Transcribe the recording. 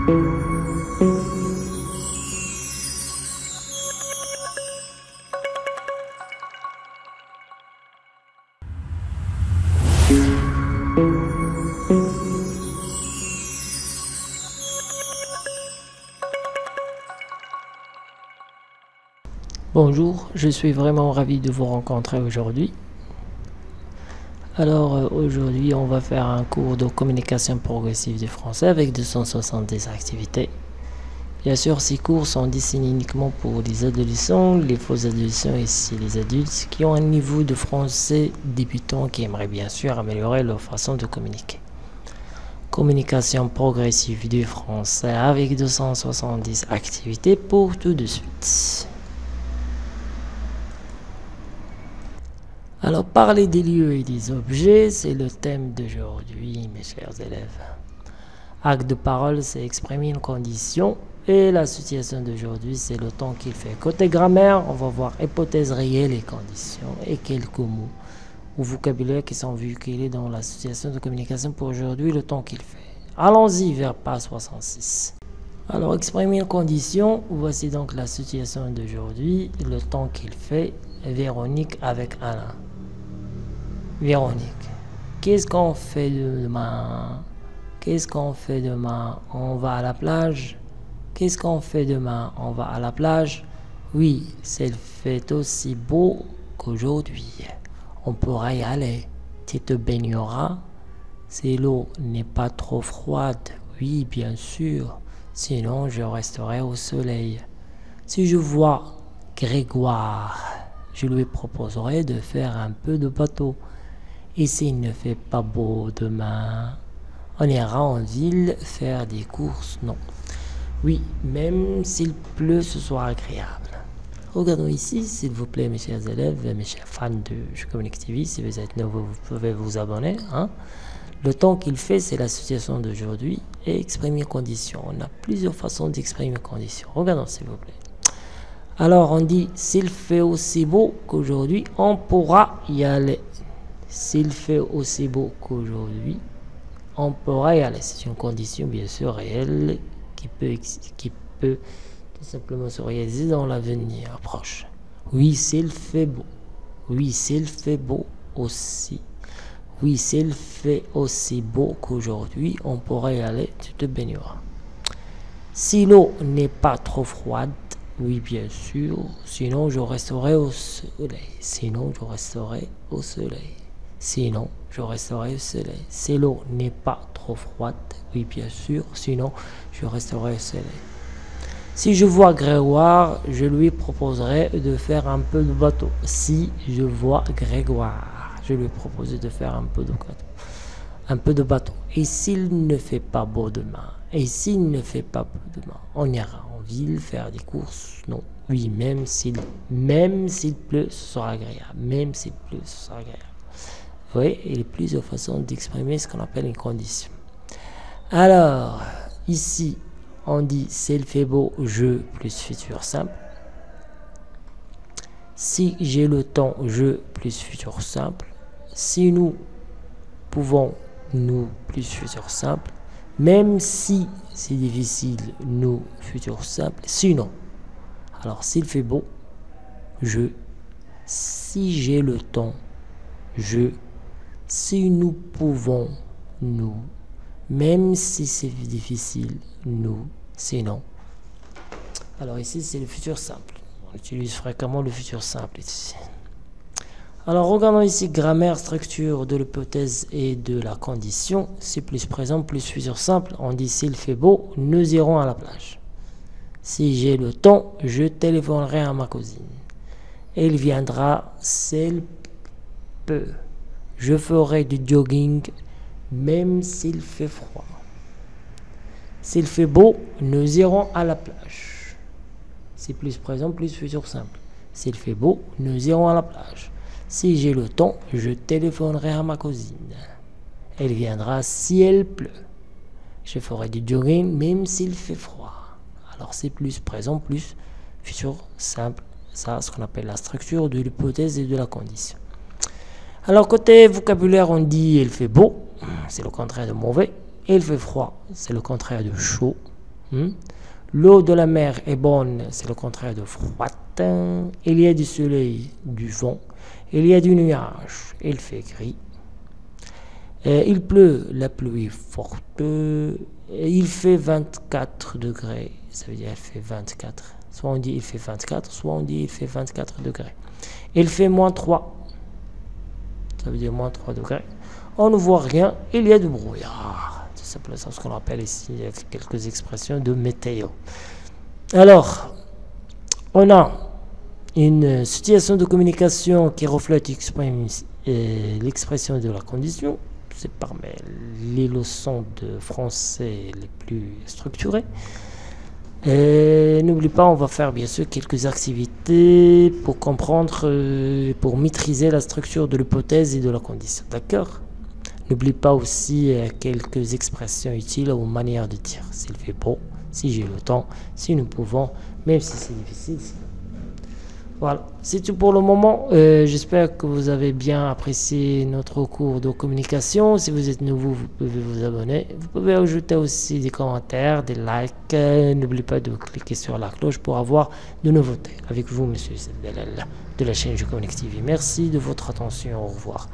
Bonjour, je suis vraiment ravi de vous rencontrer aujourd'hui. Alors aujourd'hui on va faire un cours de communication progressive du français avec 270 activités. Bien sûr ces cours sont destinés uniquement pour les adolescents, les faux adolescents et ici les adultes qui ont un niveau de français débutant qui aimeraient bien sûr améliorer leur façon de communiquer. Communication progressive du français avec 270 activités pour tout de suite. Alors, parler des lieux et des objets, c'est le thème d'aujourd'hui, mes chers élèves. Acte de parole, c'est exprimer une condition. Et la situation d'aujourd'hui, c'est le temps qu'il fait. Côté grammaire, on va voir hypothèse réelle et conditions et quelques mots ou vocabulaire qui sont véhiculés dans la situation de communication pour aujourd'hui, le temps qu'il fait. Allons-y vers page 66. Alors, exprimer une condition, voici donc la situation d'aujourd'hui, le temps qu'il fait. Véronique avec Alain. Véronique, qu'est-ce qu'on fait demain? Qu'est-ce qu'on fait demain? On va à la plage? Qu'est-ce qu'on fait demain? On va à la plage? Oui, c'est fait aussi beau qu'aujourd'hui. On pourra y aller. Tu te baigneras? Si l'eau n'est pas trop froide? Oui, bien sûr. Sinon, je resterai au soleil. Si je vois Grégoire, je lui proposerai de faire un peu de bateau. Et s'il ne fait pas beau demain, on ira en ville faire des courses? Non. Oui, même s'il pleut, ce sera agréable. Regardons ici, s'il vous plaît, mes chers élèves, mes chers fans de Je Communique TV. Si vous êtes nouveau, vous pouvez vous abonner. Le temps qu'il fait, c'est la situation d'aujourd'hui. Et exprimer condition. On a plusieurs façons d'exprimer condition. Regardons, s'il vous plaît. Alors, on dit, s'il fait aussi beau qu'aujourd'hui, on pourra y aller. S'il fait aussi beau qu'aujourd'hui, on pourra y aller. C'est une condition, bien sûr, réelle qui peut tout simplement se réaliser dans l'avenir proche. Oui, s'il fait beau. Oui, s'il fait beau aussi. Oui, s'il fait aussi beau qu'aujourd'hui, on pourra y aller. Tu te baigneras. Si l'eau n'est pas trop froide, oui, bien sûr. Sinon, je resterai au soleil. Sinon, je resterai au soleil. Sinon, je resterai au soleil. Si l'eau n'est pas trop froide, oui, bien sûr. Sinon, je resterai au soleil. Si je vois Grégoire, je lui proposerai de faire un peu de bateau. Si je vois Grégoire, je lui proposerai de faire un peu de bateau. Et s'il ne fait pas beau demain, on ira en ville faire des courses? Non. Oui, même s'il pleut, ce sera agréable. Même s'il pleut, ce sera agréable. Vous voyez, il y a plusieurs façons d'exprimer ce qu'on appelle une condition. Alors, ici, on dit s'il fait beau, je plus futur simple. Si j'ai le temps, je plus futur simple. Si nous pouvons, nous plus futur simple. Même si c'est difficile, nous futur simple. Sinon, alors s'il fait beau, je. Si j'ai le temps, je. Si nous pouvons, nous. Même si c'est difficile, nous. Sinon. Alors ici, c'est le futur simple. On utilise fréquemment le futur simple ici. Alors, regardons ici grammaire, structure de l'hypothèse et de la condition. C'est plus présent, plus futur simple. On dit s'il fait beau, nous irons à la plage. Si j'ai le temps, je téléphonerai à ma cousine. Elle viendra s'il peut. Je ferai du jogging même s'il fait froid. S'il fait beau, nous irons à la plage. C'est plus présent, plus futur simple. S'il fait beau, nous irons à la plage. Si j'ai le temps, je téléphonerai à ma cousine. Elle viendra si elle pleut. Je ferai du jogging même s'il fait froid. Alors c'est plus présent, plus futur simple. Ça, ce qu'on appelle la structure de l'hypothèse et de la condition. Alors côté vocabulaire, on dit il fait beau, c'est le contraire de mauvais. Il fait froid, c'est le contraire de chaud. L'eau de la mer est bonne, c'est le contraire de froide. Il y a du soleil, du vent. Il y a du nuage, il fait gris. Il pleut, la pluie est forte. Il fait 24 degrés. Ça veut dire il fait 24. Soit on dit il fait 24, soit on dit il fait 24 degrés. Il fait -3. Ça veut dire -3 degrés. On ne voit rien, il y a du brouillard. C'est simplement ce qu'on appelle ici quelques expressions de météo. Alors, on a une situation de communication qui reflète l'expression de la condition. C'est parmi les leçons de français les plus structurées. Et n'oublie pas, on va faire bien sûr quelques activités pour comprendre, pour maîtriser la structure de l'hypothèse et de la condition. D'accord? N'oublie pas aussi quelques expressions utiles aux manières de dire. S'il fait beau, si j'ai le temps, si nous pouvons, même si c'est difficile. Voilà, c'est tout pour le moment. J'espère que vous avez bien apprécié notre cours de communication. Si vous êtes nouveau, vous pouvez vous abonner. Vous pouvez ajouter aussi des commentaires, des likes. N'oubliez pas de cliquer sur la cloche pour avoir de nouveautés. Avec vous, monsieur Belal, de la chaîne Connect TV. Merci de votre attention. Au revoir.